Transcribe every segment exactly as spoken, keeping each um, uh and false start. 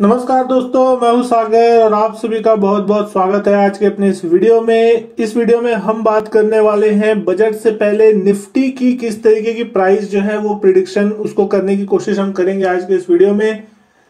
नमस्कार दोस्तों, मैं हूं सागर और आप सभी का बहुत बहुत स्वागत है आज के अपने इस वीडियो में। इस वीडियो में हम बात करने वाले हैं बजट से पहले निफ्टी की किस तरीके की प्राइस जो है वो प्रिडिक्शन उसको करने की कोशिश हम करेंगे आज के इस वीडियो में।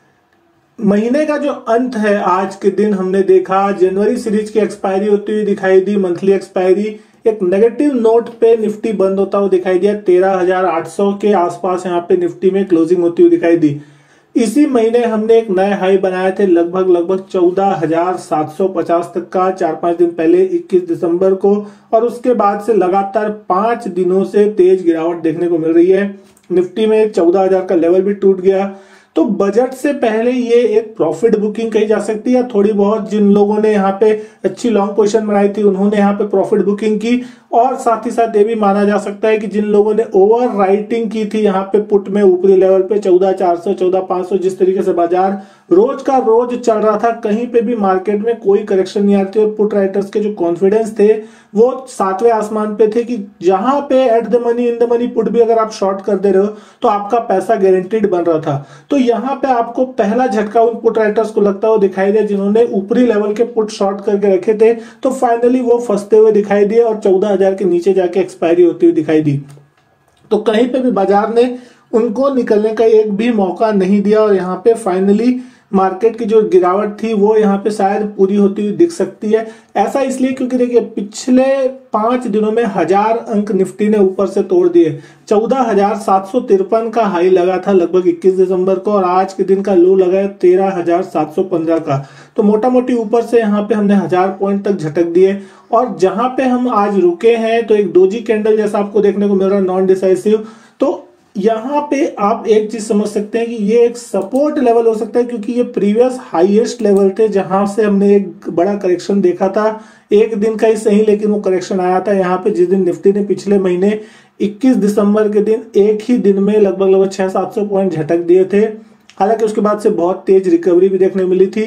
महीने का जो अंत है आज के दिन हमने देखा जनवरी सीरीज की एक्सपायरी होती हुई दिखाई दी, मंथली एक्सपायरी। एक नेगेटिव नोट पे निफ्टी बंद होता हुआ दिखाई दिया, तेरह हजार आठ सौ के आसपास यहाँ पे निफ्टी में क्लोजिंग होती हुई दिखाई दी। इसी महीने हमने एक नए हाई बनाए थे लगभग लगभग चौदह हजार सात सौ पचास तक का, चार पांच दिन पहले इक्कीस दिसंबर को, और उसके बाद से लगातार पांच दिनों से तेज गिरावट देखने को मिल रही है। निफ्टी में चौदह हजार का लेवल भी टूट गया। तो बजट से पहले ये एक प्रॉफिट बुकिंग कही जा सकती है। थोड़ी बहुत जिन लोगों ने यहाँ पे अच्छी लॉन्ग पोजीशन बनाई थी उन्होंने यहाँ पे प्रॉफिट बुकिंग की, और साथ ही साथ ये भी माना जा सकता है कि जिन लोगों ने ओवर राइटिंग की थी यहाँ पे पुट में ऊपरी लेवल पे चौदह चार सौ चौदह पांच सौ, जिस तरीके से बाजार रोज का रोज चल रहा था, कहीं पे भी मार्केट में कोई करेक्शन नहीं आ रही थी, और पुट राइटर्स के जो कॉन्फिडेंस थे वो सातवें आसमान पे थे कि जहां पे at the money in the money put भी अगर आप शॉर्ट कर दे रहे हो तो आपका पैसा गारंटीड बन रहा था। तो यहाँ पे आपको पहला झटका उन पुट राइटर्स को लगता हुआ दिखाई दिया जिन्होंने ऊपरी लेवल के पुट शॉर्ट करके रखे थे, तो फाइनली वो फंसते हुए दिखाई दिए और चौदह हजार के नीचे जाके एक्सपायरी होती हुई दिखाई दी। तो कहीं पे भी बाजार ने उनको निकलने का एक भी मौका नहीं दिया, और यहाँ पे फाइनली मार्केट की जो गिरावट थी वो यहाँ पे शायद पूरी होती हुई दिख सकती है। ऐसा इसलिए क्योंकि देखिए पिछले पांच दिनों में हजार अंक निफ्टी ने ऊपर से तोड़ दिए। चौदह हजार सात सौ तिरपन का हाई लगा था लगभग इक्कीस दिसंबर को, और आज के दिन का लो लगा है तेरह हजार सात सौ पंद्रह का। तो मोटा मोटी ऊपर से यहाँ पे हमने हजार पॉइंट तक झटक दिए, और जहां पे हम आज रुके हैं तो एक डोजी कैंडल जैसा आपको देखने को मिल रहा है, नॉन डिसाइसिव। तो यहाँ पे आप एक चीज समझ सकते हैं कि ये एक सपोर्ट लेवल हो सकता है, क्योंकि ये प्रीवियस हाईएस्ट लेवल थे जहां से हमने एक बड़ा करेक्शन देखा था। एक दिन का ही सही, लेकिन वो करेक्शन आया था यहाँ पे जिस दिन निफ्टी ने पिछले महीने इक्कीस दिसंबर के दिन एक ही दिन में लगभग लगभग छह सात सौ पॉइंट झटक दिए थे। हालांकि उसके बाद से बहुत तेज रिकवरी भी देखने मिली थी।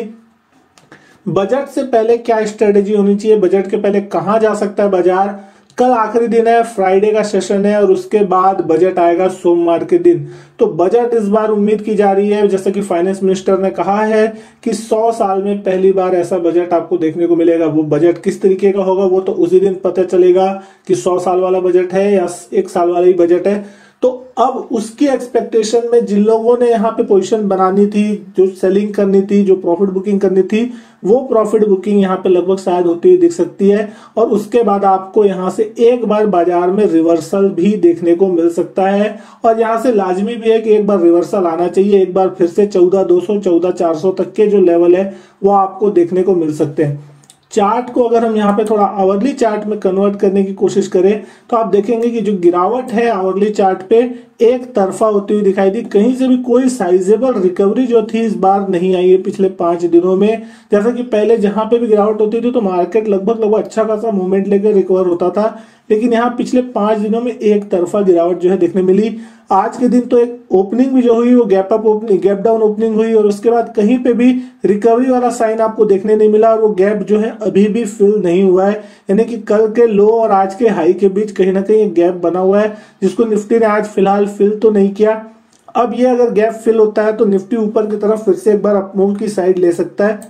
बजट से पहले क्या स्ट्रेटेजी होनी चाहिए, बजट के पहले कहां जा सकता है बाजार? कल आखिरी दिन है, फ्राइडे का सेशन है, और उसके बाद बजट आएगा सोमवार के दिन। तो बजट इस बार उम्मीद की जा रही है, जैसा कि फाइनेंस मिनिस्टर ने कहा है कि सौ साल में पहली बार ऐसा बजट आपको देखने को मिलेगा। वो बजट किस तरीके का होगा वो तो उसी दिन पता चलेगा कि सौ साल वाला बजट है या एक साल वाला ही बजट है। तो अब उसकी एक्सपेक्टेशन में जिन लोगों ने यहाँ पे पोजीशन बनानी थी, जो सेलिंग करनी थी, जो प्रॉफिट बुकिंग करनी थी, वो प्रॉफिट बुकिंग यहाँ पे लगभग शायद होती हुई दिख सकती है। और उसके बाद आपको यहाँ से एक बार बाजार में रिवर्सल भी देखने को मिल सकता है, और यहाँ से लाजमी भी है कि एक बार रिवर्सल आना चाहिए। एक बार फिर से चौदह दो सौ चौदह चार सौ तक के जो लेवल है वो आपको देखने को मिल सकते हैं। चार्ट को अगर हम यहाँ पे थोड़ा आवरली चार्ट में कन्वर्ट करने की कोशिश करें तो आप देखेंगे कि जो गिरावट है आवरली चार्ट पे एक तरफा होती हुई दिखाई दी। कहीं से भी कोई साइजेबल रिकवरी जो थी इस बार नहीं आई है पिछले पांच दिनों में। जैसा कि पहले जहां पे भी गिरावट होती थी तो मार्केट लगभग लगभग अच्छा खासा मूवमेंट लेकर रिकवर होता था, लेकिन यहाँ पिछले पांच दिनों में एक तरफा गिरावट जो है देखने मिली। आज के दिन तो एक ओपनिंग भी जो हुई वो gap up opening, gap down opening हुई, और उसके बाद कहीं पे भी रिकवरी वाला साइन आपको देखने नहीं मिला, और वो गैप जो है अभी भी फिल नहीं हुआ है। यानी कि कल के लो और आज के हाई के बीच कहीं ना कहीं एक गैप बना हुआ है, जिसको निफ्टी ने आज फिलहाल फिल तो नहीं किया। अब ये अगर गैप फिल होता है तो निफ्टी ऊपर की तरफ फिर से एक बार अपमूव की साइड ले सकता है।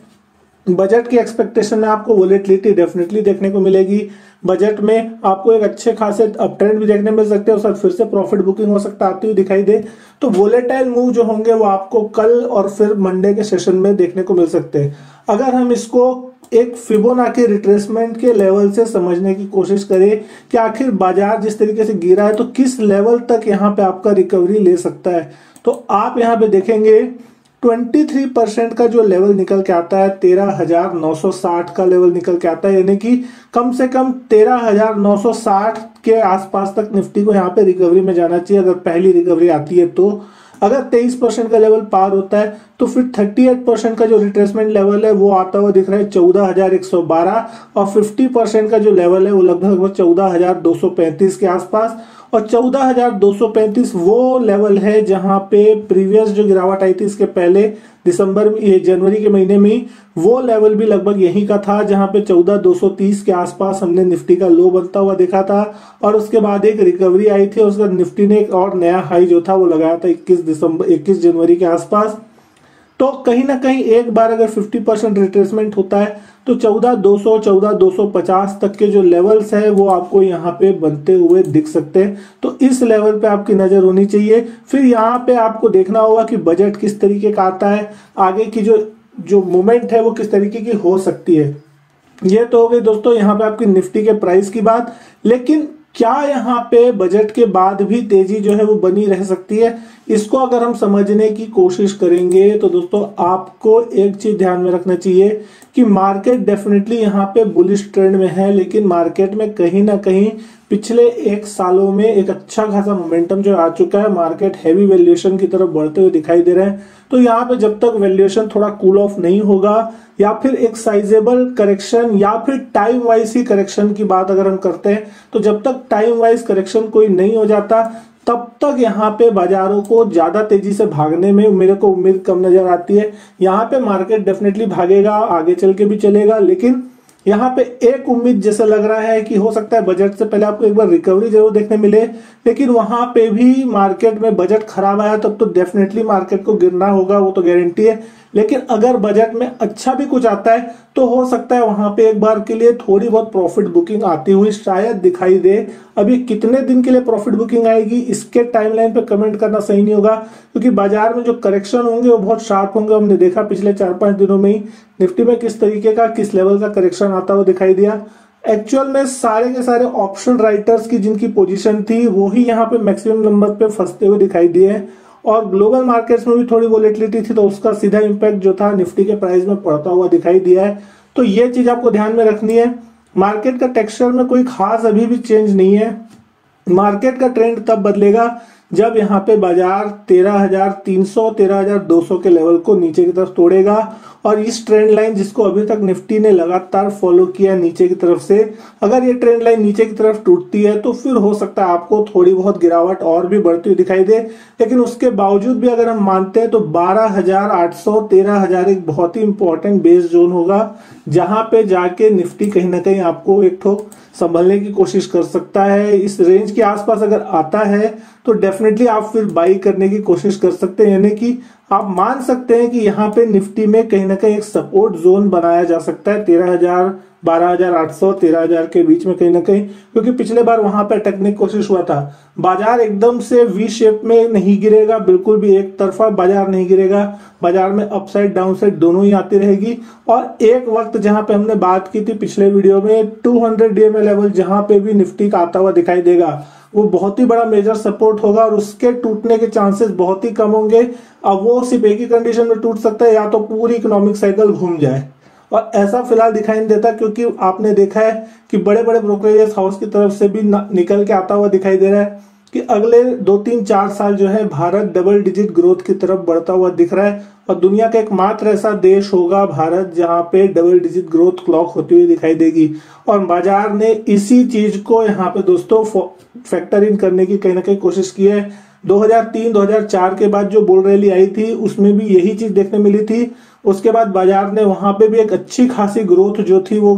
बजट की एक्सपेक्टेशन में आपको वोलेटिलिटी डेफिनेटली देखने को मिलेगी। बजट में आपको एक अच्छे खासे अप ट्रेंड भी देखने मिल सकते हैं, और साथ फिर से प्रॉफिट बुकिंग हो सकता है आती हुई दिखाई दे। तो वोलेटाइल मूव जो होंगे वो आपको कल और फिर मंडे के सेशन में देखने को मिल सकते हैं। अगर हम इसको एक फिबोनाची रिट्रेसमेंट के लेवल से समझने की कोशिश करें कि आखिर बाजार जिस तरीके से गिरा है तो किस लेवल तक यहाँ पे आपका रिकवरी ले सकता है, तो आप यहाँ पे देखेंगे तेईस परसेंट का जो लेवल निकल के आता है तेरह हजार नौ सौ साठ का लेवल निकल के आता है। यानी कि कम से कम तेरह हजार नौ सौ साठ के आसपास तक निफ्टी को यहाँ पे रिकवरी में जाना चाहिए अगर पहली रिकवरी आती है। तो अगर तेईस परसेंट का लेवल पार होता है तो फिर अड़तीस परसेंट का जो रिट्रेसमेंट लेवल है वो आता हुआ दिख रहा है चौदह हजार एक सौ बारह, और पचास परसेंट का जो लेवल है वो लगभग चौदह हजार दो सौ पैंतीस के आसपास। और चौदह हजार दो सौ पैंतीस वो लेवल है जहां पे प्रीवियस जो गिरावट आई थी इसके पहले दिसंबर ये जनवरी के महीने में वो लेवल भी लगभग यही का था, जहां पे चौदह दो सौ तीस के आसपास हमने निफ्टी का लो बनता हुआ देखा था। और उसके बाद एक रिकवरी आई थी और उसके बाद निफ्टी ने एक और नया हाई जो था वो लगाया था इक्कीस दिसंबर इक्कीस जनवरी के आसपास। तो कहीं ना कहीं एक बार अगर पचास परसेंट रिट्रेसमेंट होता है तो चौदह दो सौ चौदह दो सौ पचास तक के जो लेवल्स है वो आपको यहाँ पे बनते हुए दिख सकते हैं। तो इस लेवल पे आपकी नजर होनी चाहिए। फिर यहाँ पे आपको देखना होगा कि बजट किस तरीके का आता है, आगे की जो जो मूवमेंट है वो किस तरीके की हो सकती है। ये तो हो गई दोस्तों यहाँ पे आपकी निफ्टी के प्राइस की बात। लेकिन क्या यहाँ पे बजट के बाद भी तेजी जो है वो बनी रह सकती है, इसको अगर हम समझने की कोशिश करेंगे तो दोस्तों आपको एक चीज ध्यान में रखना चाहिए कि मार्केट डेफिनेटली यहाँ पे बुलिश ट्रेंड में है, लेकिन मार्केट में कहीं ना कहीं पिछले एक सालों में एक अच्छा खासा मोमेंटम जो आ चुका है, मार्केट हैवी वैल्यूएशन की तरफ बढ़ते हुए दिखाई दे रहे हैं। तो यहाँ पे जब तक वैल्यूएशन थोड़ा कूल ऑफ नहीं होगा या फिर एक साइजेबल करेक्शन या फिर टाइम वाइज ही करेक्शन की बात अगर हम करते हैं, तो जब तक टाइम वाइज करेक्शन कोई नहीं हो जाता तब तक यहाँ पे बाजारों को ज्यादा तेजी से भागने में मेरे को उम्मीद कम नजर आती है। यहाँ पे मार्केट डेफिनेटली भागेगा, आगे चल के भी चलेगा, लेकिन यहाँ पे एक उम्मीद जैसे लग रहा है कि हो सकता है बजट से पहले आपको एक बार रिकवरी जरूर देखने मिले, लेकिन वहां पे भी मार्केट में बजट खराब आया तब तो डेफिनेटली मार्केट को गिरना होगा, वो तो गारंटी है। लेकिन अगर बजट में अच्छा भी कुछ आता है तो हो सकता है वहां पे एक बार के लिए थोड़ी बहुत प्रॉफिट बुकिंग आती हुई शायद दिखाई दे। अभी कितने दिन के लिए प्रॉफिट बुकिंग आएगी इसके टाइमलाइन पे कमेंट करना सही नहीं होगा, क्योंकि बाजार में जो करेक्शन होंगे वो बहुत शार्प होंगे। हमने देखा पिछले चार पांच दिनों में ही निफ्टी में किस तरीके का किस लेवल का करेक्शन आता हुआ दिखाई दिया। एक्चुअल में सारे के सारे ऑप्शन राइटर्स की जिनकी पोजीशन थी वो ही यहाँ पे मैक्सिमम नंबर पे फंसते हुए दिखाई दिए, और ग्लोबल मार्केट्स में भी थोड़ी वोलेटिलिटी थी तो उसका सीधा इंपैक्ट जो था निफ्टी के प्राइस में पड़ता हुआ दिखाई दिया है। तो ये चीज आपको ध्यान में रखनी है। मार्केट का टेक्सचर में कोई खास अभी भी चेंज नहीं है। मार्केट का ट्रेंड तब बदलेगा जब यहाँ पे बाजार तेरह हजार तीन सौ तेरह हजार दो सौ के लेवल को नीचे की तरफ तोड़ेगा, और इस ट्रेंड लाइन जिसको अभी तक निफ्टी ने लगातार फॉलो किया नीचे की तरफ से, अगर ये ट्रेंड लाइन नीचे की तरफ टूटती है तो फिर हो सकता है आपको थोड़ी बहुत गिरावट और भी बढ़ती हुई दिखाई दे। लेकिन उसके बावजूद भी अगर हम मानते हैं तो बारह हजार आठ सौ तेरह हजार एक बहुत ही इंपॉर्टेंट बेस जोन होगा, जहां पे जाके निफ्टी कहीं ना कहीं आपको एक ठोक संभलने की कोशिश कर सकता है। इस रेंज के आसपास अगर आता है तो डेफिनेटली आप फिर बाई करने की कोशिश कर सकते हैं, यानी कि आप मान सकते हैं कि यहाँ पे निफ्टी में कहीं ना कहीं एक सपोर्ट जोन बनाया जा सकता है तेरह हजार बारह हजार आठ सौ तेरह हजार के बीच में कहीं ना कहीं, क्योंकि पिछले बार वहां पे अटकने की कोशिश हुआ था। बाजार एकदम से वी शेप में नहीं गिरेगा, बिल्कुल भी एक तरफा बाजार नहीं गिरेगा, बाजार में अपसाइड डाउन साइड दोनों ही आती रहेगी। और एक वक्त जहां पे हमने बात की थी पिछले वीडियो में two hundred D M A level जहां पे भी निफ्टी का आता हुआ दिखाई देगा, वो बहुत ही बड़ा मेजर सपोर्ट होगा और उसके टूटने के चांसेस बहुत ही कम होंगे। अब वो सिर्फ एक ही कंडीशन में टूट सकता है, या तो पूरी इकोनॉमिक साइकिल घूम जाए, और ऐसा फिलहाल दिखाई नहीं देता, क्योंकि आपने देखा है कि बड़े बड़े ब्रोकरेज हाउस की तरफ से भी निकल के आता हुआ दिखाई दे रहा है कि अगले दो तीन चार साल जो है भारत डबल डिजिट ग्रोथ की तरफ बढ़ता हुआ दिख रहा है, और दुनिया का एकमात्र ऐसा देश होगा भारत जहां पे डबल डिजिट ग्रोथ क्लॉक होती हुई दिखाई देगी। और बाजार ने इसी चीज को यहाँ पे दोस्तों फैक्टर इन करने की कहीं ना कहीं कोशिश की है। दो हज़ार तीन दो हज़ार चार के बाद जो बुल रैली आई थी उसमें भी यही चीज देखने मिली थी। उसके बाद बाजार ने वहां पे भी एक अच्छी खासी ग्रोथ जो थी वो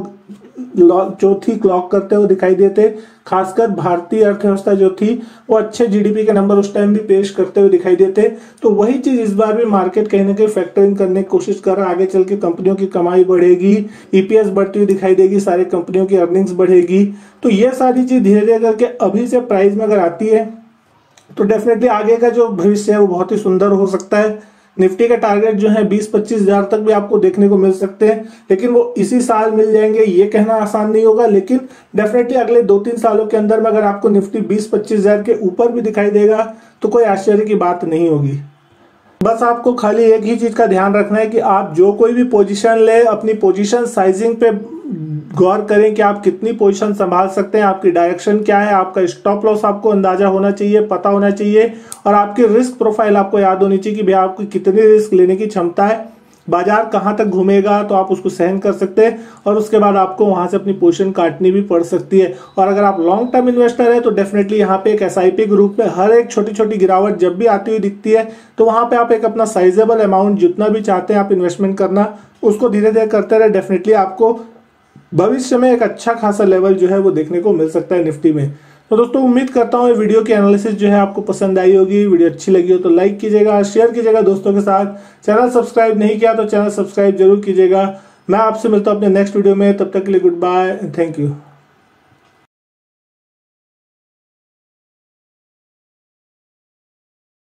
चौथी क्लॉक करते हुए दिखाई देते, खासकर भारतीय अर्थव्यवस्था जो थी वो अच्छे जीडीपी के नंबर उस टाइम भी पेश करते हुए दिखाई देते। तो वही चीज इस बार भी मार्केट कहीं ना कहीं फैक्टर इन करने की कोशिश कर रहा है। आगे चल के कंपनियों की कमाई बढ़ेगी, ईपीएस बढ़ती हुई दिखाई देगी, सारी कंपनियों की अर्निंग्स बढ़ेगी। तो ये सारी चीज धीरे धीरे करके अभी से प्राइस में अगर आती है तो डेफिनेटली आगे का जो भविष्य है वो बहुत ही सुंदर हो सकता है। निफ्टी का टारगेट जो है बीस पच्चीस हजार तक भी आपको देखने को मिल सकते हैं, लेकिन वो इसी साल मिल जाएंगे ये कहना आसान नहीं होगा। लेकिन डेफिनेटली अगले दो तीन सालों के अंदर में अगर आपको निफ्टी बीस पच्चीस हजार के ऊपर भी दिखाई देगा तो कोई आश्चर्य की बात नहीं होगी। बस आपको खाली एक ही चीज का ध्यान रखना है कि आप जो कोई भी पोजीशन ले अपनी पोजीशन साइजिंग पे गौर करें कि आप कितनी पोजीशन संभाल सकते हैं, आपकी डायरेक्शन क्या है, आपका स्टॉप लॉस आपको अंदाजा होना चाहिए, पता होना चाहिए, और आपकी रिस्क प्रोफाइल आपको याद होनी चाहिए कि भाई आपकी कितनी रिस्क लेने की क्षमता है, बाजार कहां तक घूमेगा तो आप उसको सहन कर सकते हैं, और उसके बाद आपको वहां से अपनी पोजीशन काटनी भी पड़ सकती है। और अगर आप लॉन्ग टर्म इन्वेस्टर है तो डेफिनेटली यहाँ पे एक एसआईपी ग्रुप में हर एक छोटी छोटी गिरावट जब भी आती हुई दिखती है तो वहां पे आप एक अपना साइजेबल अमाउंट जितना भी चाहते हैं आप इन्वेस्टमेंट करना उसको धीरे धीरे करते रहे। डेफिनेटली आपको भविष्य में एक अच्छा खासा लेवल जो है वो देखने को मिल सकता है निफ्टी में। तो दोस्तों उम्मीद करता हूँ ये वीडियो की एनालिसिस जो है आपको पसंद आई होगी। वीडियो अच्छी लगी हो तो लाइक कीजिएगा, शेयर कीजिएगा दोस्तों के साथ। चैनल सब्सक्राइब नहीं किया तो चैनल सब्सक्राइब जरूर कीजिएगा। मैं आपसे मिलता हूँ अपने नेक्स्ट वीडियो में, तब तक के लिए गुड बाय, थैंक यू।